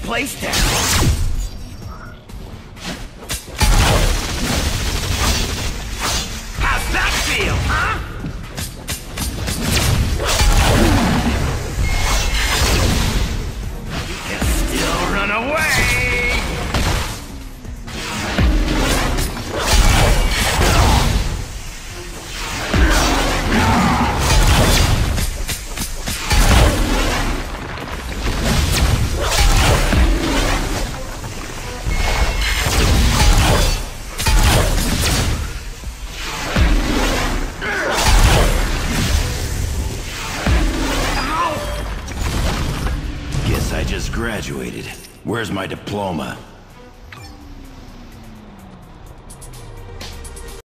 place down. How's that feel, huh? You can still run away! I just graduated. Where's my diploma?